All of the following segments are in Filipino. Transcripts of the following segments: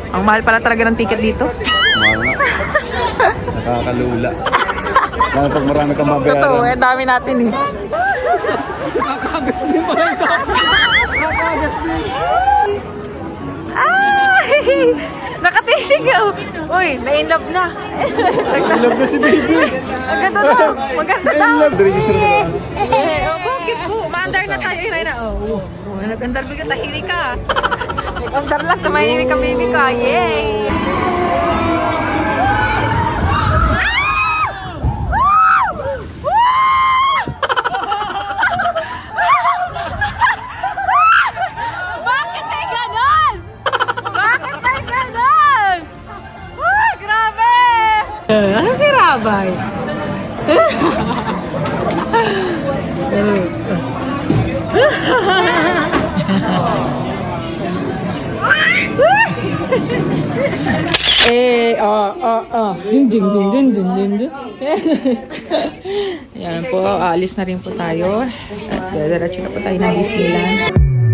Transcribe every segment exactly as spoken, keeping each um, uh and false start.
Ang mahal pala talaga ng ticket dito. Nakakalula. Lalo pag marami kang mabayaran. Totoo, eh, dami natin eh. Nakakagas din pala ito. Nakakagas din. Ay! Nakatisig ka. Uy, na-inlove na. Na-inlove na si baby. Ang ganda daw. Maganda daw. Register mo na. Eh, oh, bakit po? Maandar na tayo. Iray na. Oh, oh, nag-andar bigla. Tahimik ka. Andar lang. Tumahimik ka, baby ka. Yay! Ano si Rabay? Eh, oh, oh, oh. Ding, ding, ding, ding, ding, ding, ding. Ayan po, aalis na rin po tayo. At diretso na po tayo ng Disneyland.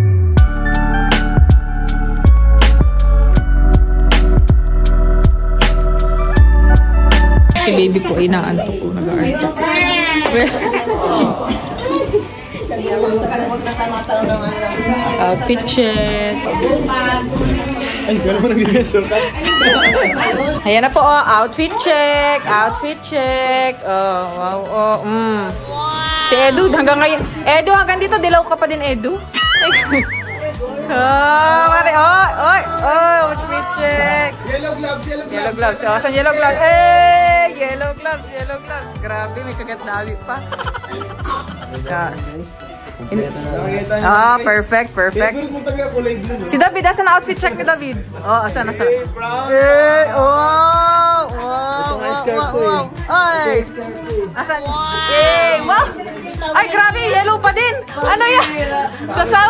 Si baby po ay naantok po, nag-aartok. Outfit check. Ay, gano'n mo nag-gesture ka? Ayan na po, oh, outfit check. Outfit check. Oh, wow, oh, mm. Si Edu, hanggang ngayon. Edu, hanggang dito, dilaw ka pa din, Edu. Oh, mari, oh, oh, oh, outfit check. Yellow gloves, yellow gloves. Yellow gloves. Oh, saan yellow gloves? Eh, yellow gloves, yellow gloves. Grabe, may kagat na pa. Ah, perfect, perfect. Si David, asan na outfit check ni David? Oh, asan, asan? Eh, oh, wow, wow, wow. Ay, asan? Eh, wow. Ay, grabe, yellow pa din. Ano yan? Sasawa.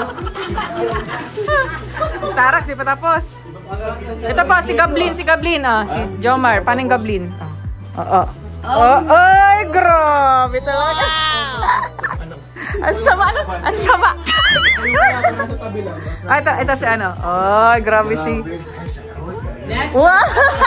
Starax, di pa tapos. Ito pa, si Gablin, si Gablin. Ah, si Jomar, paning Gablin? Oo. Oh, ay, grabe talaga. Ang sama, ano? Ang sama. Ay, ito, ito si ano. Ay, grabe si... Wow!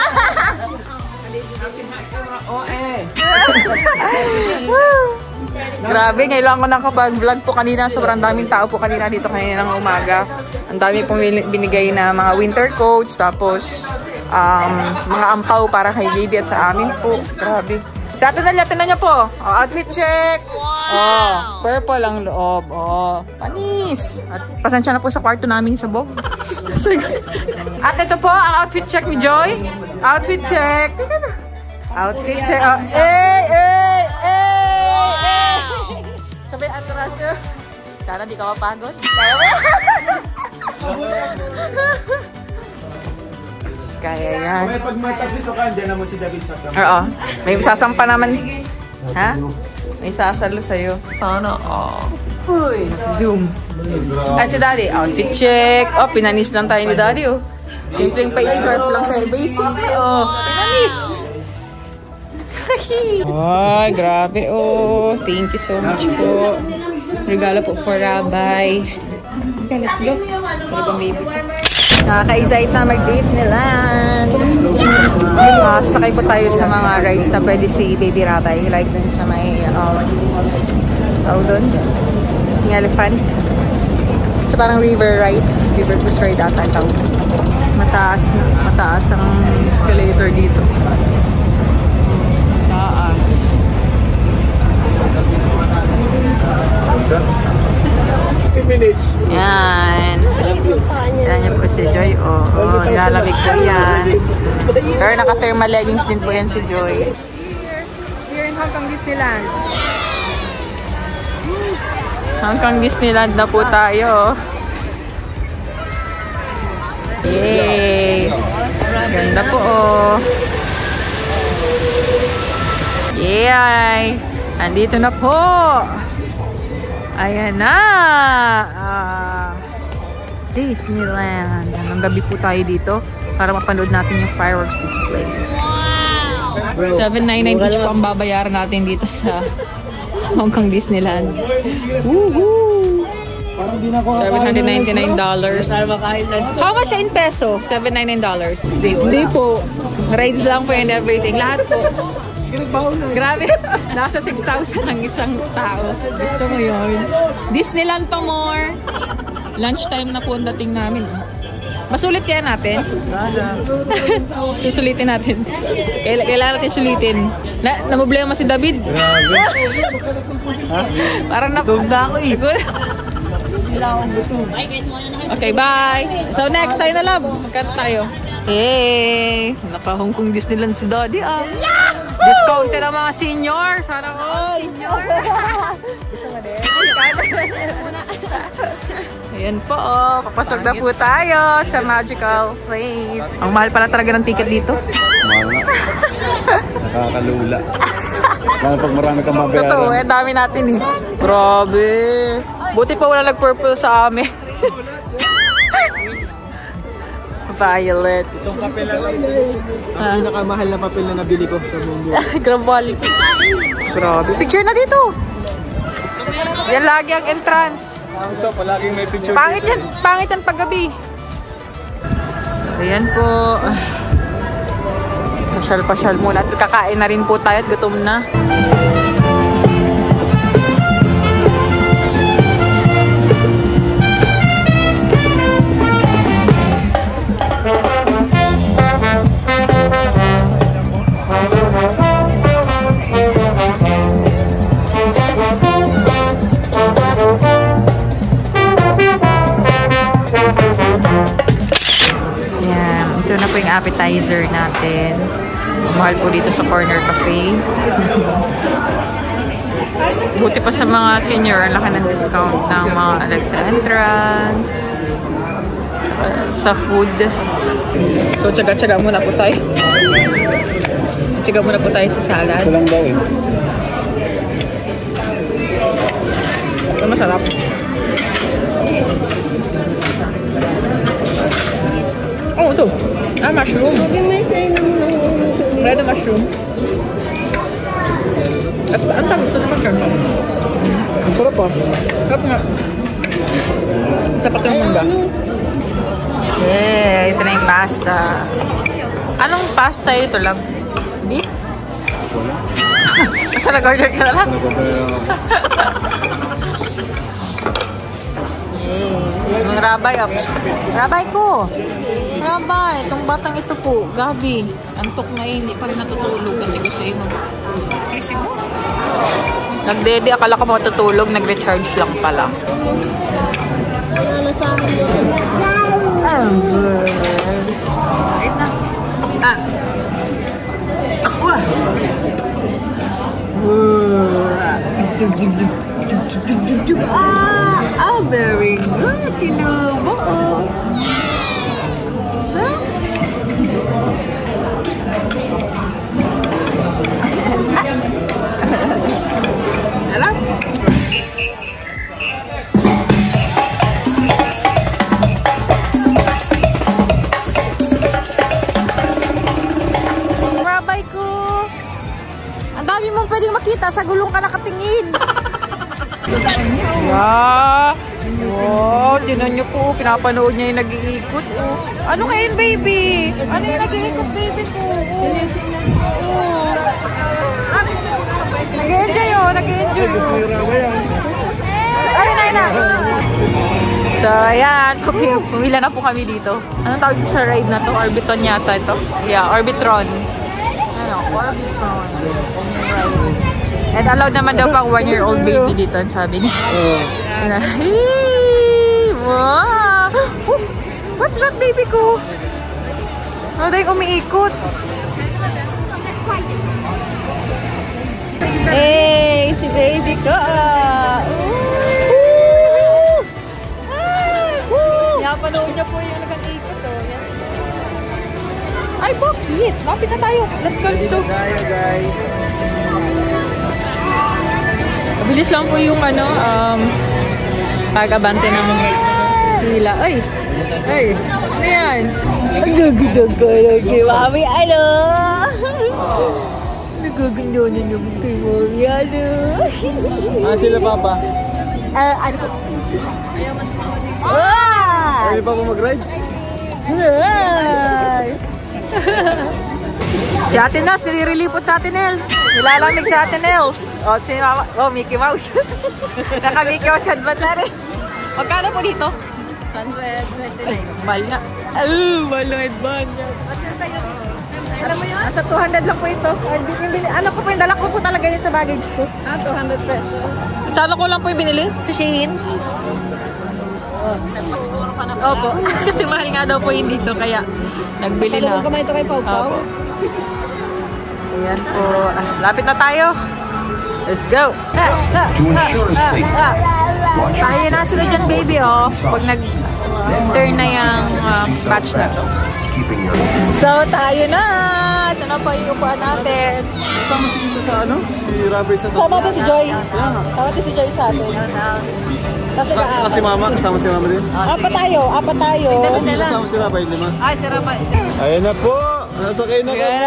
Grabe, ngayon lang ako nakapag-vlog po kanina. Sobrang daming tao po kanina dito kanina ng umaga. Ang dami pong binigay na mga winter coats. Tapos, um, mga ampaw para kay baby at sa amin po. Grabe. Sa atin na, tinan niyo po. Oh, outfit check. Oh, purple ang loob. Oh, panis. At pasensya na po sa kwarto namin sa Bog. At ito po, ang outfit check ni Joy. Outfit check. Outfit check. Oh, eh, eh, eh, eh. Sabay atrasyo. Sana di ka mapagod. Kaya yan. May pag matapis o ka, dyan naman si David sasampa. Oo. May sasampa naman. Ha? May sasalo sa'yo. Sana, oh. Uy. Zoom. Ay, si Daddy. Outfit check. Oh, pinanis lang tayo ni Daddy, oh. Simpleng pa-scarf lang sa'yo. Basic na, oh. Pinanis. Ay, grabe, oh. Thank you so much po. Regalo po for Rabay. Okay, let's go. Ano baby? Nakaka-excite na mag-Disneyland. Uh, sakay po tayo sa mga rides na pwede si Baby Rabay. Like dun sa may, um, tawag dun? Yung elephant. So parang river ride. River cruise ride ata ang tawag. Mataas na. Mataas ang escalator dito. Mataas. minutes. Yan. Yan yan po si Joy. Oo, oh, lalamig po yan. Pero naka-thermal leggings din po yan si Joy. We're in Hong Kong Disneyland. Hong Kong Disneyland na po tayo. Yay! Ganda po oh. Yay! Andito na po. Ayan na. Uh, Disneyland. Hanggang gabi po tayo dito para mapanood natin yung fireworks display. Wow! seven ninety-nine each po ang babayaran natin dito sa Hong Kong Disneyland. Woohoo! seven hundred ninety-nine dollars. How much in peso? seven hundred ninety-nine dollars. Hindi po. Rides lang po and everything. Lahat po. Grabe. Nasa six thousand ang isang tao. Gusto mo yun? Disneyland pa more. Lunchtime na po ang dating namin. Masulit kaya natin? Susulitin natin. Kaila kailangan natin sulitin. Na namblema si David. Grabe. Parang natugda ako eh. Okay, bye. So next tayo na love. Magkano tayo? Hey, naka-Hong Kong Disneyland si Daddy ah. Discounted ang mga senior. Sana all. Senior. Gusto mo din? Ayan po oh. Papasok na po tayo sa magical place. Ang mahal pala talaga ng ticket dito. Nakakalula. Lalo pag marami kang mabayaran. Totoo, eh dami natin eh. Grabe. Buti pa wala nag-purple sa amin. Violet. Itong papel lang ang pinakamahal na papel na nabili ko sa mundo. Grabe. Grabe. Picture na dito. Yan lagi ang entrance. Ito, palaging may picture. Pangit yan. Pangit yan paggabi. So, ayan po. Pasyal-pasyal muna. At kakain na rin po tayo at gutom na. Ito na po yung appetizer natin. Mahal po dito sa Corner Cafe. Buti pa sa mga senior, ang laki ng discount ng mga like, sa entrance, sa food. So, tsaga-tsaga muna po tayo. Tsaga muna po tayo sa salad. Ito lang daw eh. Ito masarap. Oh, ito. Ah, mushroom. Red mushroom. As ang tawag ito na mushroom. Ang sarap ah. Sarap nga. Sapat yung mangga. Yeah, ito na yung pasta. Anong pasta ito, love? Beef? Basta nag-order ka na lang? Yung rabay, ops. Rabay ko! Rabay, itong batang ito po, Gabi. Antok na eh, hindi pa rin natutulog kasi gusto eh mag-sisibo. Nagdede, akala ko matutulog, nag-recharge lang pala. Ano sa akin yun? Wait na. Ah. Wah. Ah, ah, very good, Sinubo. Alam? Rabay ko. Ang dami mong pwedeng makita. Sa gulong ka nakatingin. Wow. Wow. Tinan nyo po. Pinapanood niya yung nag-iikot. Oh. Ano kayo, baby? Ano yung nag-iikot, baby ko? Oh. Nag-enjoy oh. Nag-enjoy oh. Ay, ay, na. So, ayan. Pumila na po kami dito. Anong tawag sa ride na to? Orbitron yata ito. Yeah, Orbitron. Ano? Orbitron. And allowed naman daw pang one-year-old baby dito, ang sabi niya. Wow! What's that, baby ko? Ano dahil umiikot? Hey, si baby ko! Napanood niya po yung nag-iikot. Ay, bakit? Lapit na tayo. Let's go, let's go. Tayo, guys. Bilis lang po yung ano, um, pag-abante ng hila. Ay! Ay! Ano yan? Nagagandang ka lang kay Mami, ano? Nagaganda na naman kay Mami, ano? Ah, sila papa? Ah, ano po? Ayaw mas mama din. Ayaw pa po mag-rides? Si Ate Nels, nililipot sa Ate Nels. Nilalamig si Ate Nels. O, si Mama. Oh, Mickey Mouse. Naka-Mickey Mouse headband na rin. Magkano po dito? one twenty-nine. Mahal nga. Oh, mahal na headband. What's yung sa'yo? Alam mo yun? Nasa two hundred lang po ito. Ano ko po yung dala ko po talaga yun sa baggage ko. Ah, two hundred pesos. Sa ano ko lang po yung binili? Sa Shein. Nagpasiguro ka na ba? Opo. Kasi mahal nga daw po yun dito. Kaya nagbili na. Sa kamay ito kay Pau Pau? Opo. Ayan po. Ah, lapit na tayo. Let's go. Ha, ha, To ensure ha, safe. ha. Tayo na sila dyan, baby, oh. Pag nag-turn na yung uh, batch na to. Keeping your So, tayo na. Ito na po yung upuan natin. Kasama si dito sa ano? Si Rabay sa Sama natin si Joy. Sama natin si Joy sa atin. Kasi Saka si Mama, kasama si Mama din. apat tayo, apat tayo. Kasama si Rabay, lima. Ay, sarap ba? Ayan na po! Nasakay na ko!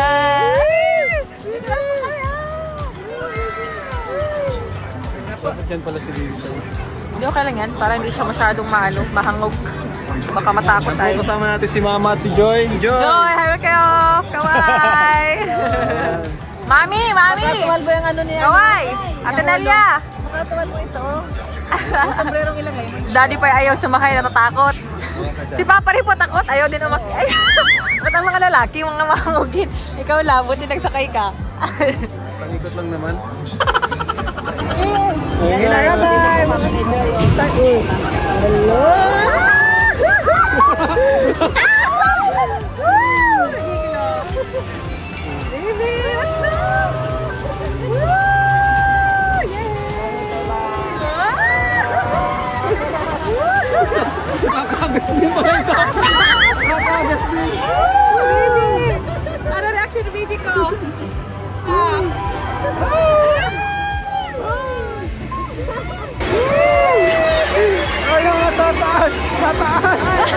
Bakit yan pala si Baby sa'yo? Hindi okay lang yan, para hindi siya masyadong maano, mahangog. Baka matakot tayo. Kasama natin si Mama at si Joy. Joy! Joy, hello kayo! Kawai! Mami, mami! Makatuwal ba yung ano niya? Kawai! Ate Nelia! Makatuwal mo ito, oh. Yung sombrerong ilagay mo. Si Daddy pa ayaw sumakay, natatakot. Si Papa rin po takot, ayaw din umakay. Ba't ang mga lalaki, mga mahangugin? Ikaw lang, buti nagsakay ka. Pangikot lang naman. Yan na, Rabay. Mama ni Joy. Hello! Baby, what's up? Nakakagas din pala ito! Nakakagas din! Baby! Ano reaction ng baby ko? Ah. Ay, nga, tataas! Tataas!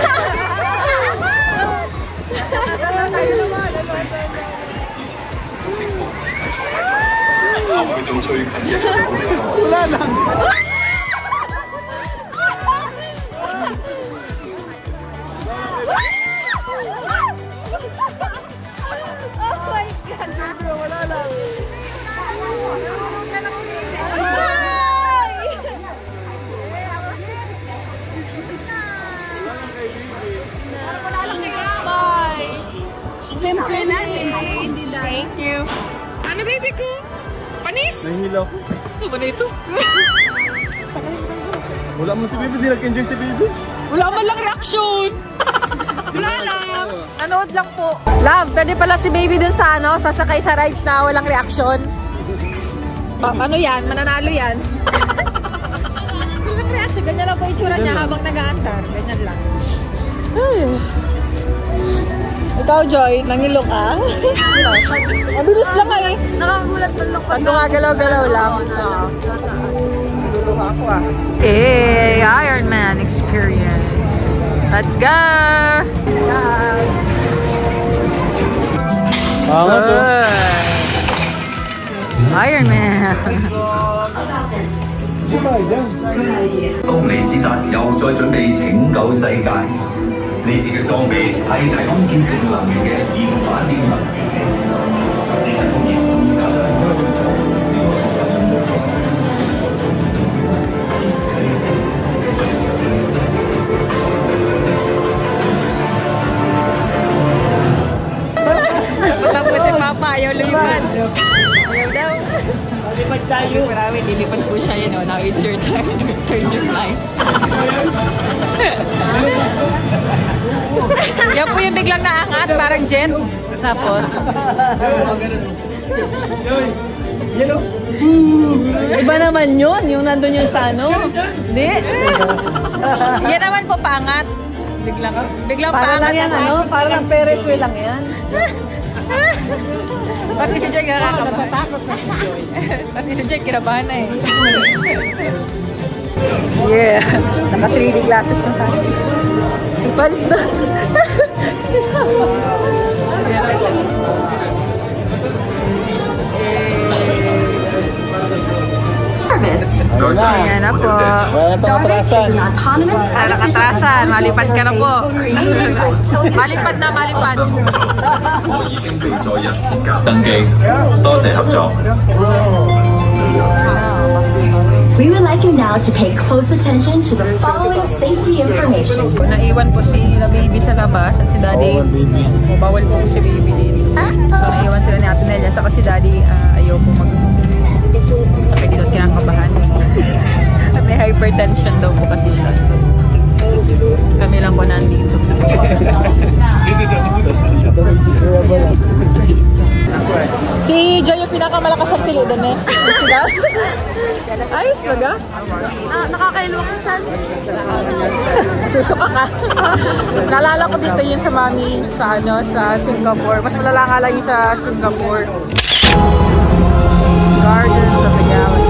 Wala lang! Wala lang! Simple na, simple. Hindi dahil. Thank you. Ano baby ko? Panis? Nahihilaw. Ano ba na ito? Wala mo si Baby, di nag-enjoy si Baby. Wala man lang reaksyon. Wala lang. Nanood lang po. Love, pwede pala si baby dun sa ano, sasakay sa rides na walang reaksyon. Pa ano yan? Mananalo yan. Walang reaction. Ganyan lang po itsura niya habang nag-aandar. Ganyan lang. Ay. Ikaw, Joy, nangilo ka? Mabilis lang eh. Nakagulat ng lukot. Pag gumagalaw-galaw lang. Naluluha ako ah. Eh, Iron Man experience. Let's go! Guys! Angas oh. Iron Man! 當尼斯達又再準備拯救世界，呢次嘅裝備係提供潔淨能源嘅燃反應能源器，只係工業更加嘅。 Tapos si Papa ayaw lumipad. Ayaw daw. Lipad tayo. Marami, nilipad po siya yun. Now it's your turn. Turn to fly. Yan po yung biglang naangat. Parang jet. Tapos. Iba naman yun. Yung nandun yung sa ano. Hindi. Yan naman po pangat. Biglang, biglang Para pangat. lang yan, ano? Para lang Ferris wheel lang yan. Pati si Joy nakakatakot. Pati si Joy kinabahan na eh. Yeah. Naka three D glasses na tayo. What is that? Ayan na po. po. Wala tayong atrasan. Wala katrasan. Malipad ka na po. Malipad na, malipad. 我已經被載入鐵甲登記，多謝合作。 We would like you now to pay close attention to the following safety information. Naiwan po si na baby sa labas at si daddy. Bawal, baby. Oh, bawal po si baby dito. So naiwan sila ni Ate Nelia. Saka si daddy uh, ayaw po mag sakit dito at kinakabahan. At may hypertension daw po kasi siya. So kami lang po nandito. Si Joy yung pinakamalakas ang tili doon eh. Sila? Ayos ba ga? Ah, nakakailwak ang chan. Susuka ka. Naalala ko dito yun sa mami sa ano sa Singapore. Mas malala nga lang yun sa Singapore. Gardens of the Galaxy.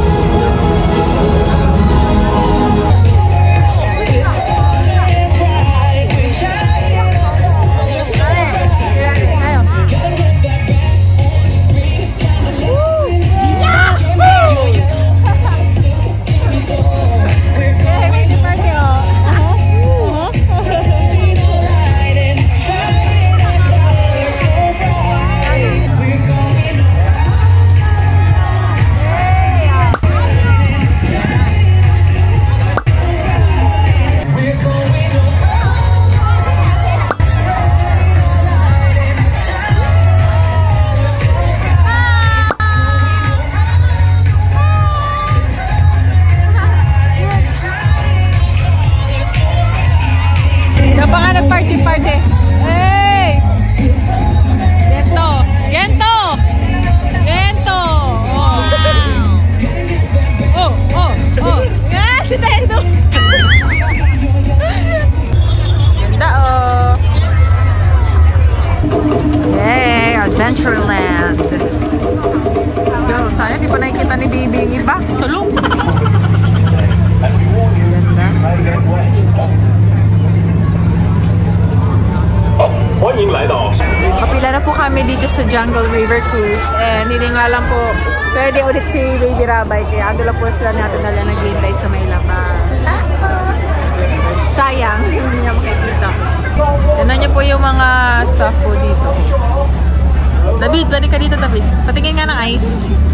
Party-party. Hey! Gento! Gento! Gento! Oh! Oh! Oh! Oh! Ah! Si Tendo! Ganda oh! Yay! Adventureland! Let's go! Sayang di pa nakikita ni baby yung iba. Tulog! Kapila na po kami dito sa Jungle River Cruise and hindi nga lang po pwede ulit si Baby Rabay kaya ando lang po sila natin na lang nag-hintay sa may labas. Sayang, hindi niya makikita. Tignan niyo po yung mga staff po dito. David, pwede ka dito David. Patingin nga ng ice.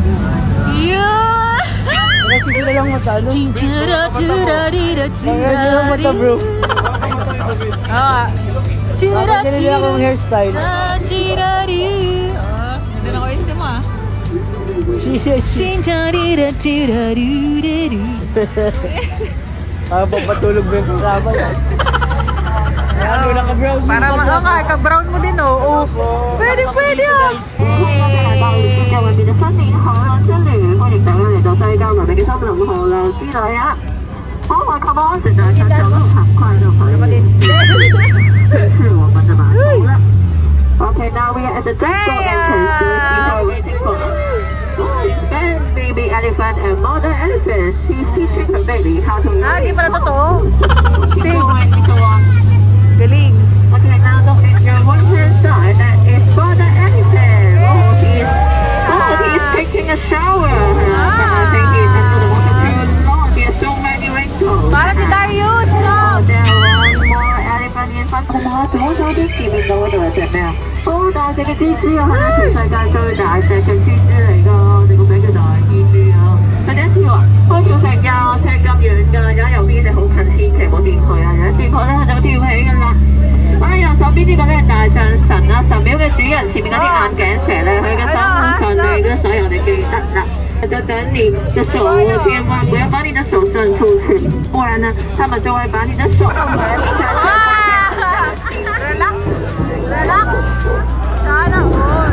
Yeah! Kasi sila lang mata, no? Sila lang mata, bro. Oo. Bakit ganyan akong hairstyle? Oh, ganda ng O S T mo ah. Para papatulog ba yung kasama yan? Ano na ka-brown? Para ma-okay, ka-brown mo din oh. Pwede, pwede ah. Okay, now we are at the jungle entrance. People waiting for and baby elephant and mother elephant. She's teaching her baby how to Ah, di pala totoo. Keep going, keep going. Galing. Okay, now look at your one hand side. That is mother elephant. Oh, he's oh, he's taking a shower. I think he's under the water too long. There's so many wrinkles. Para si Darius, no? Oh, there one more elephant in front of us. 左手邊前面嗰度係隻咩啊？好大隻嘅蜘蛛啊！係全世界最大隻嘅蜘蛛嚟㗎，我哋個名叫大蜘蛛啊！佢哋一跳啊，可以跳成廿尺咁遠㗎，而家右邊隻好近，千祈唔好掂佢啊！一掂佢咧，佢就跳起㗎啦。啊，右手邊呢個咧大象神啊，神廟嘅主人前面嗰啲眼鏡蛇咧，佢嘅身上你嘅所以我哋記得啦。就等你的手，千萬不要把你的手伸出去，不然呢，他們就會把你的手拿起來。 Relax. Relax. Sana all.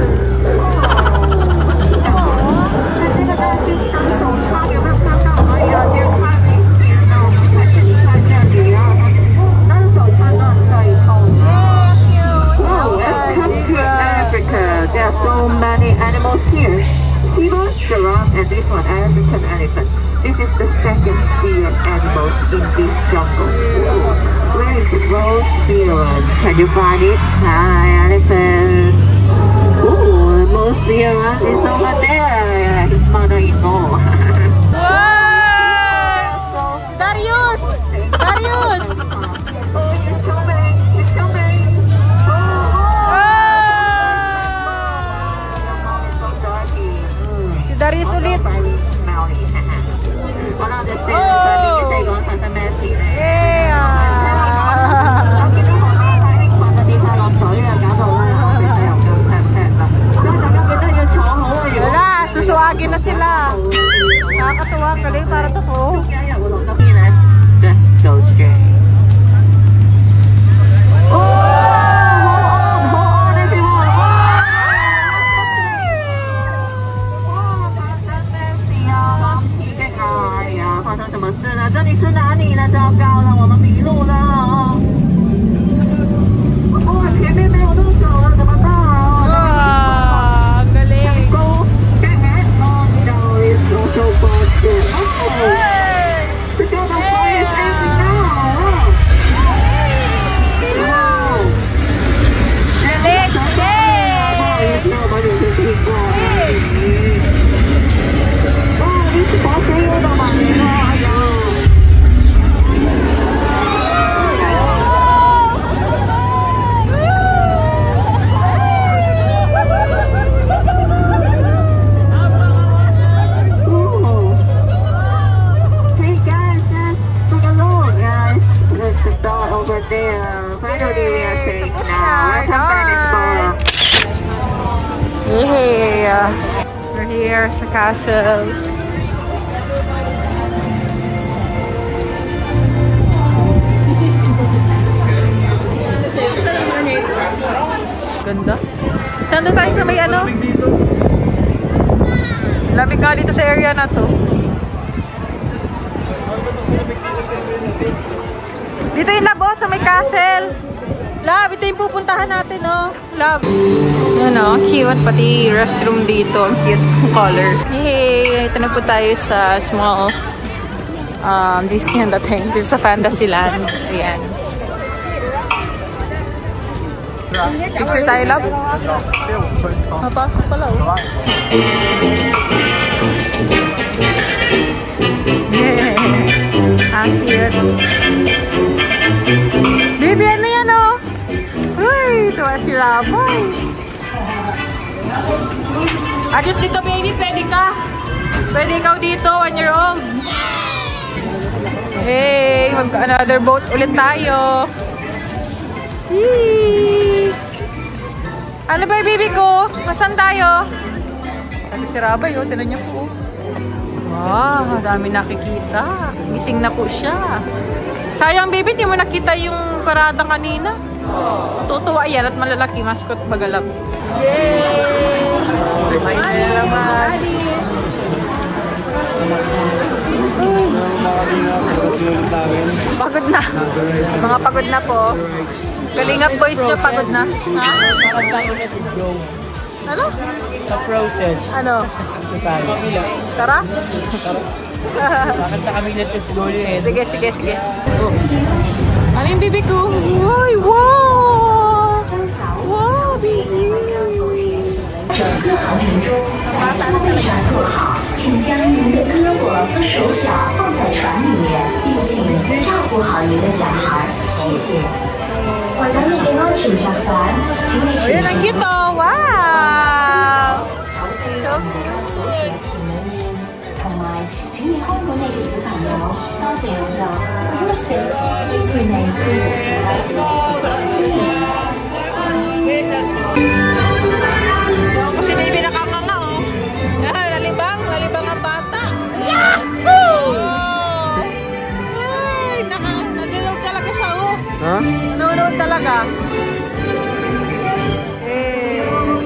Africa. There are so many animals here. Zebra, giraffe, and this one, African elephant. This is the second spear animal in this jungle. Where is the rose spearman? Can you find it? Hi, elephant. Ooh, the rose spearman is over there. His mother-in-law. Wow! pa sila. Nakakatuwa, galing para totoo. Yeah, we're here sa castle. Ganda. Saan doon tayo sa may ano? Lamig nga dito sa area na to. Dito yung labo sa may castle. Love, ito yung pupuntahan natin, no? Love. Yan, no? Cute. Pati restroom dito. Ang cute color. Yay! Ito na po tayo sa small um, Disneyland dating. Dito sa Fantasyland. Ayan. Picture tayo, love. Mapasok pala, oh. Yeah. Ang cute. Baby, ano yan, oh? Uy, ito si Raboy. Ayos dito, baby. Pwede ka. Pwede ikaw dito, one year old. Hey, mag-another boat ulit tayo. Yee. Ano ba yung baby ko? Masan tayo? Ito si Raboy, oh. Tinan niyo po. Wow, dami nakikita. Gising na po siya. Sayang, baby, di mo nakita yung parada kanina. Tutuwa yan at malalaki. Mascot bagalap. Yay! Kumain na naman. Pagod na. Mga pagod na po. Kalingap boys nyo, pagod na. Ha? Ano? Sa Frozen. Ano? Tara? Bakit na kami let's go eh? Sige, sige, sige. Oh. Ano yung bibi ko? Uy, wow! Wow, baby! 各行人中，在座位上坐好，请将您的胳膊和手脚放在船里面，并请照顾好您的小孩，谢谢。為咗你嘅安全着想，請你全程 cute oh! Wow! 手機保持前兩面，同埋請你看管你嘅小朋友，多謝就 For your sake, please remain seated. Kasi baby nakakanga, oh. Lalibang, lalibang ang bata. Yahoo! Ay, nanonood talaga siya, oh. Ha? Nanonood talaga. Eh.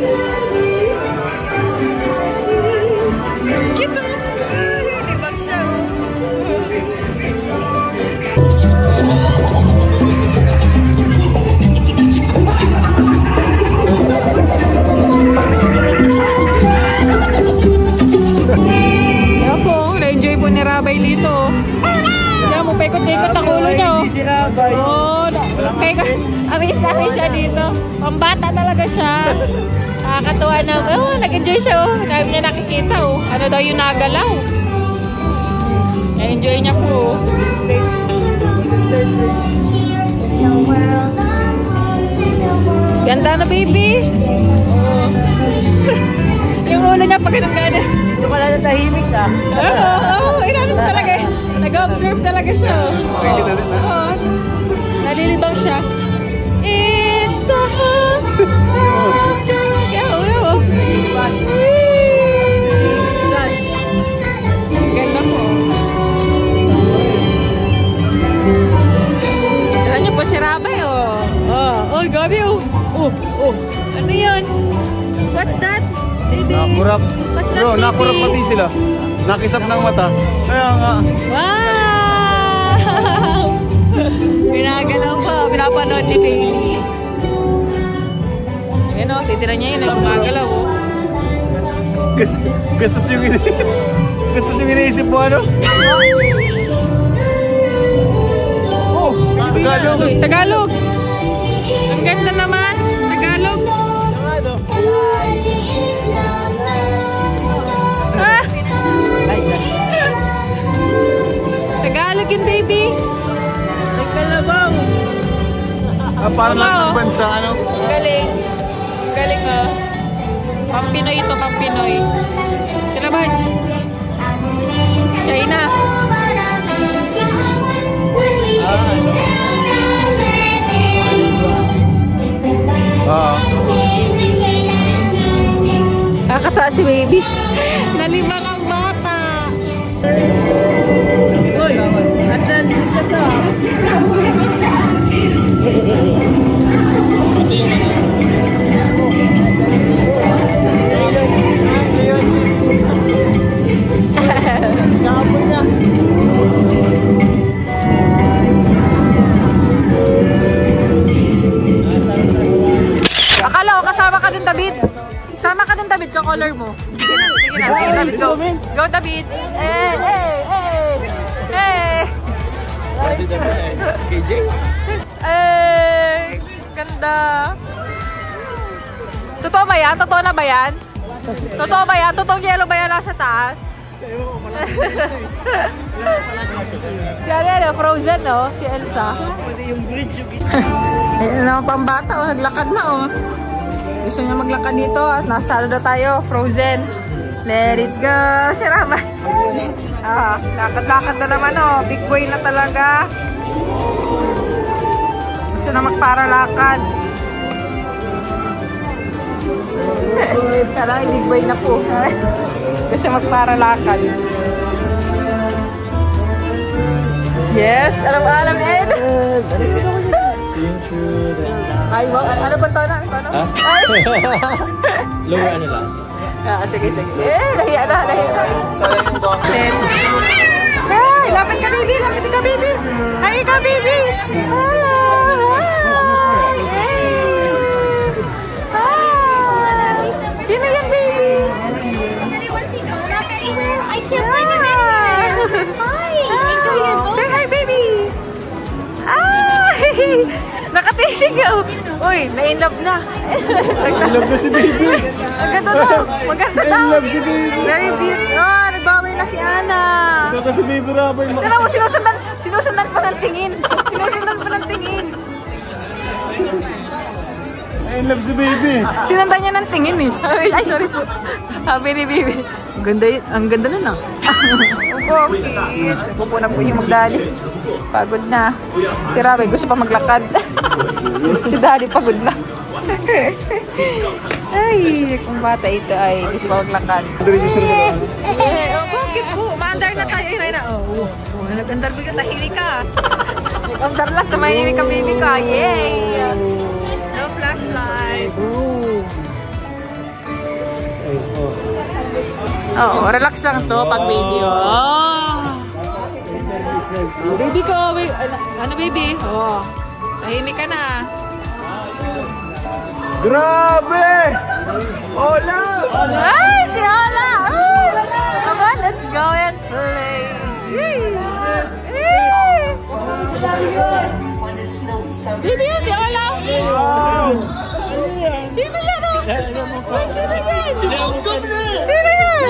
Cute, oh. Lalibang siya, oh. Kaya po, na-enjoy po ni Rabay dito. Kaya mo, paikot-ikot ang ulo niya. Hindi si Rabay. Oo, amis na amis siya dito. Pambata talaga siya. Nakakatuwa na, oh, nag-enjoy siya. Oh. Dahil niya nakikita, oh. Ano daw yung nagalaw. Na-enjoy niya po. Ganda na, baby. Oh. Yung ulo niya pag ganun gano'n. Ito pala na tahimik ka. Oo, oo. Inanong talaga. Nag-observe talaga siya. Oo. Nalilibang siya. It's so hot. Yaw, yaw. Ano yun? What's that? Baby. Nakurap. What's that, Bro, baby? nakurap pati sila. Nakisap ng mata. Kaya nga. Wow! Pinagalaw pa. Pinapanood ni Bailey. Ayan o, titira niya yun. Gumagalaw o. Gas, gastos yung ini gastos yung iniisip mo ano? Oh, Tagalog. Uy, Tagalog. Ang ganda naman. Tagalog. Ah! Tagalog yun, baby. Nagkalabaw. Ah, parang lahat ng bansa ano? Galing. Galing ah. Pampinoy ito, Pampinoy. Sino ba? China. Ah. Kakatawa si baby. Nalibang ang bata. Uy, Atlantis na to. Akala ko kasama ka din, David. Sama ka din, David, sa color mo. Sige na, sige, David, go. Go, David. Eh, eh, eh. Eh. K J? Eh, ganda. Totoo ba yan? Totoo na ba yan? Totoo ba yan? Totoong yellow ba yan nasa taas? Si ano, Frozen, no? Si Elsa. Pwede yung bridge yung Ayun naman pambata, oh. Naglakad na, oh. Gusto niya maglakad dito at nasa ano na tayo, Frozen. Let it go. Si Rama. Ah, lakad-lakad na naman, oh. Big boy na talaga. Gusto na magparalakad. Tara, big boy na po. Gusto magparalakad. Yes, alam-alam, Ed. Ay, wow. Ano ba ito na? Ha? Ay! Lower ano lang? Ah, sige, sige. Eh, nahiya na, nahiya na. Sayang yung bang. Ay, lapit ka, baby. Lapit ka, baby. Ay, ikaw, baby. Hello. Hi. Sino yan, baby? I can't find him anywhere. Hi. Enjoy your boat. Say hi, baby. Ay! Nakatisig ka. Uy, na-inlove na. I-love na si baby. Ang ganda daw. Maganda daw. I-love si baby. Very beautiful. Oh, nagbaway na si Ana. Ito si baby Rabay. Tara mo, sinusundan, sinusundan pa ng tingin. Sinusundan pa ng tingin. I love si baby. Sinundan niya ng tingin eh. Ay, ay sorry po. Sabi ni baby. Ang ganda yun. Ang ganda nun ah. Okay. Pupunan po yung mag-daddy. Pagod na. Si Rabay gusto pa maglakad. Si daddy pagod na. Ay, kung bata ito ay gusto pa maglakad. Eh, oh, bakit po? Maandar na tayo. Ay, na. Oh, oh, nag-andar bigat. Tahimik ka. Nag-andar lang. Tumahimik ka, baby ka. Yay! No flashlight. Oo, oh, relax lang to pag baby. Oh. Baby ko, baby. Ano, ano baby? Oh. Tahimik ka na. Grabe! Ola! Ay, si Ola! Ay! Come on, let's go and play. Baby yun, si Ola! Sino yan? Oh? Ay, sino yan? Sino yan? Sino yan?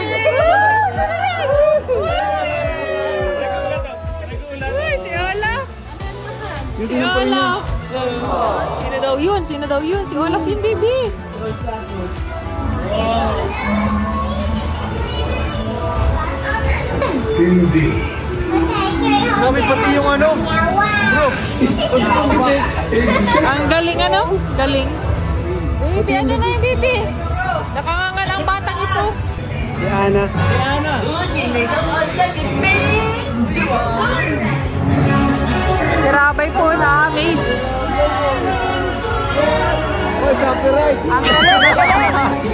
Uy, si Ola! Si Ola! Sino daw yun? Sino daw yun? Si Olaf yun, baby! Hindi. Grabe pati yung ano. Bro. Ang galing ano? Galing. Baby, ano na yung baby? Nakangangal ang batang ito. Si Ana. Si Ana. Si Rabay po na maid. copyright! Ang galing, ang galing!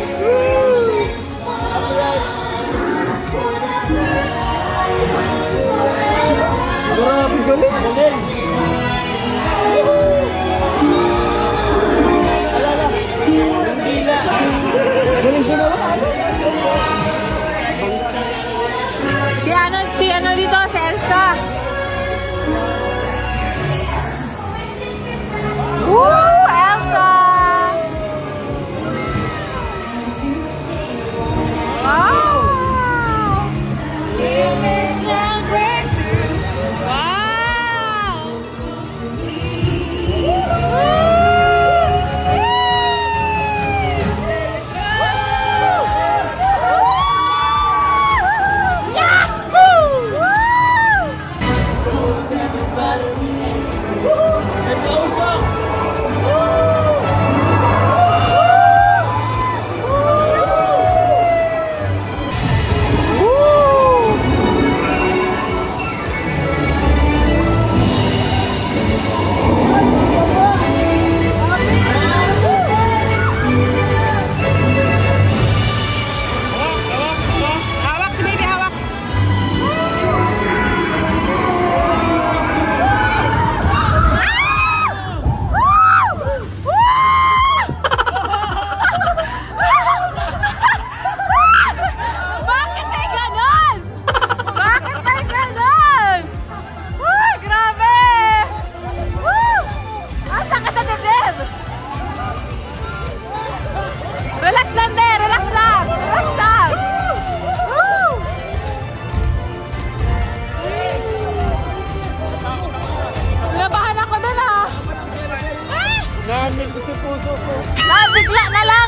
Grabe galing! Galing! Si ano, si ano dito, si Elsa. Woo! Elsa! Wow! Namin ko sa puso ko. Nabigla na lang!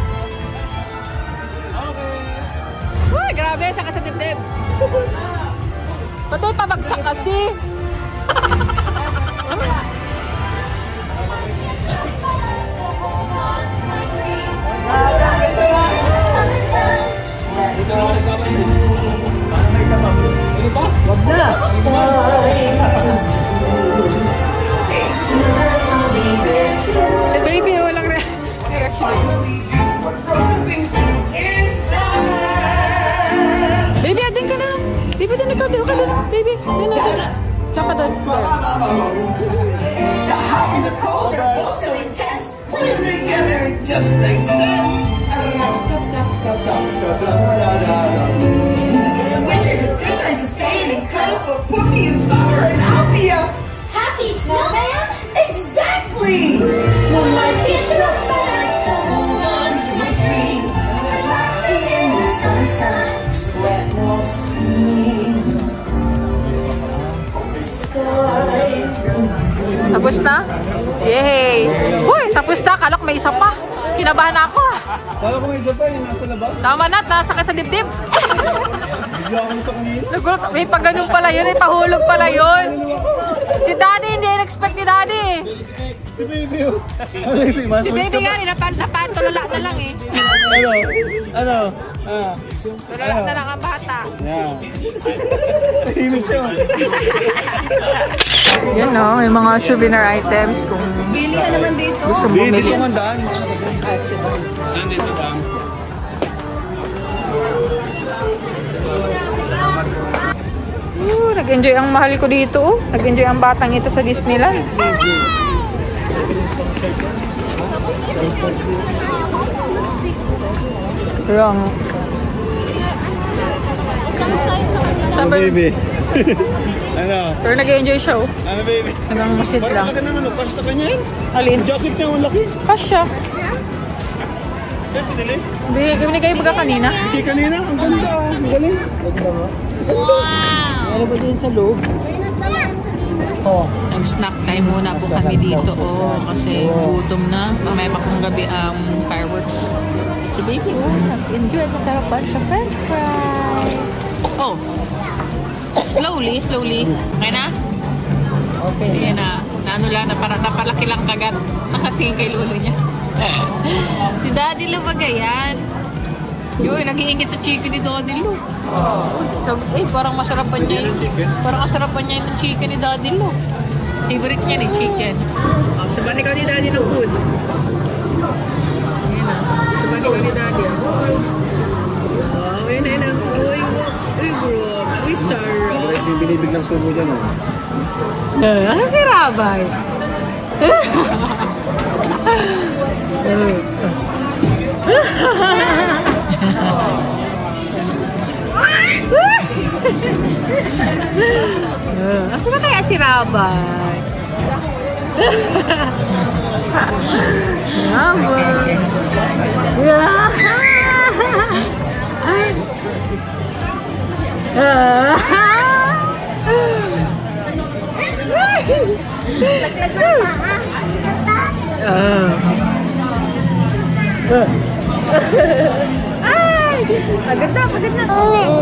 Okay. Uy, grabe, sakit sa dibdib. Patoy, pabagsak kasi. Wag na! Si baby, walang reaction. Baby, adin ka na lang. Baby, din ikaw, din ka din. Baby, din na din. Saan ka doon? The hot and the cold are both so intense. Put it together, it just makes sense. Winter's a good time to stay in and cut up a puppy in summer, and I'll be a Happy snowman? exactly. When life gives you a feather to hold on to my dream. Relaxing in the sunshine, sweat no steam. The sky. Tapos na? Yay! Uy, tapos na. Kala ko may isa pa. Kinabahan ako ah. Kala ko may isa pa, yung nasa labas. Tama na, nasakit sa dibdib. Bigla ako sa kanina. Nagulat, may pagganong pala yun, may pahulog pala yun. Si Daddy, hindi in-expect ni Daddy. Si baby oh. Ano baby? Si baby nga, napan, napatulala na lang eh. Ano? Ano? Ah. Tulala na lang ang bata. Yeah. Tahimik siya. Yan no, yung mga souvenir items kung Bili ka naman dito. gusto mo Hindi, bumili. dito ang daan. Saan dito ba? Uh, nag-enjoy ang mahal ko dito. Oh. Nag-enjoy ang batang ito sa Disneyland. Wrong. Ano baby? Ano? Pero nag-enjoy siya oh. Ano baby? Hanggang masid Parang lang. laki naman oh. Para sa kanya yan. Alin? Jacket niya, ang laki. Pasya. Sir, pinili? Hindi, binigay baga kanina. Hindi kanina, ang ganda. Ang galing. Wow! Ano ba din sa loob? Oh. Nag-snack time muna po kami dito oh, kasi gutom na. Mamaya pa kong gabi ang um, fireworks. Si baby oh, nag-enjoy. Masarapan siya french fries. Oh. Slowly, slowly. Okay na? Okay. Ayan na. Naano lang, napara, napalaki lang kagat. Nakatingin kay lolo niya. Si Daddy Lumagayan. Yun, nag-iingit sa chicken ni Daddy Lu. Sabi, eh, parang masarapan niya yung, parang masarapan niya yung chicken ni Daddy Lu. Favorite niya ni chicken. Oh, saban ikaw ni Daddy ng food. ng subo dyan oh. Ano si Rabay? Asa ba kaya si Rabay? Rabay. Ay, agad na, agad na.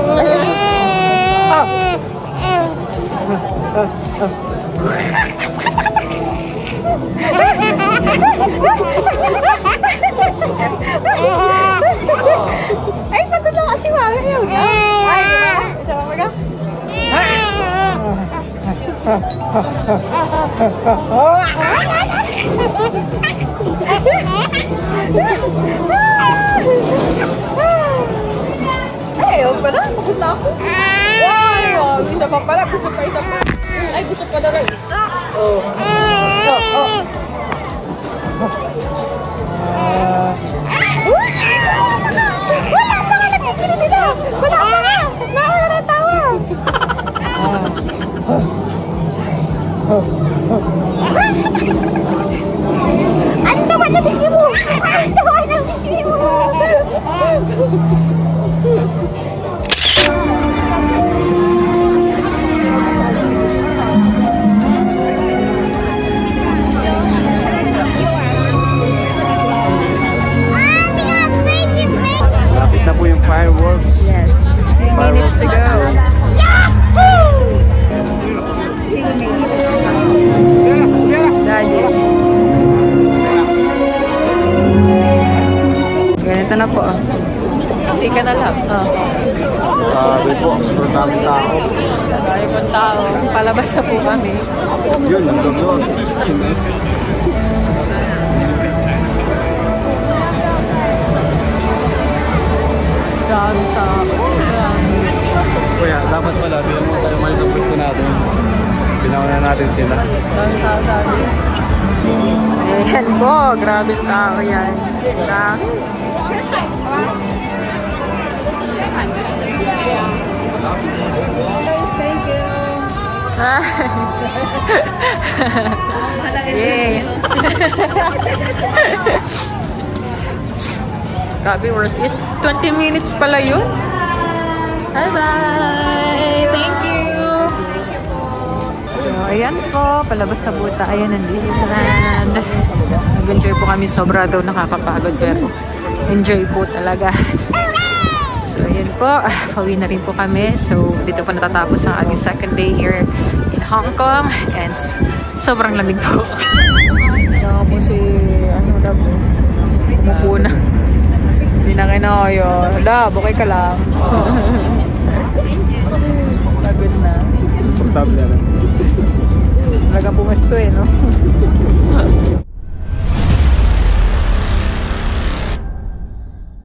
Ay, pagod na kasi wala yun. Ay, di ba? Isa ba maga? Ay, huwag pa na. Pagod na ako. Ay, isa pa pala. Gusto pa isa pa. Ay, gusto pa na isa. Oh. So, oh. Wala pa nga nagpipili nila! Wala pa nga! Nawala na tawa! Ang tawa na bisi mo! Ang tawa na bisi mo! Lapit na po yung fireworks. Yes. Few minutes to go. Daddy. Ganito na po. Sika na lang. Oh. Grabe po, super daming tao. Dami po tao. Palabas na po kami. Yun, ang gagawag. Dami tao. Kuya, dapat pala, bilang mo tayo malis ang pwesto natin. Pinauna natin sila. Dami tao sabi. Ayan po. Grabe tao yan. Grabe. Thank you. Yay. Grabe, worth it. twenty minutes pala yun. Bye-bye. Thank you. So, ayan po. Palabas sa po tayo ng Disneyland. Nag-enjoy po kami. Sobra daw nakakapagod. Pero enjoy po talaga. So, ayan po. Pauwi na rin po kami. So, dito po natatapos ang aming second day here in Hong Kong. And sobrang lamig po. Kaya po si... Ano na po? Umupo na. Hindi na kinayo. Hala, bukay ka lang. Pagod na. Komportable na. Talagang pumasto eh, no?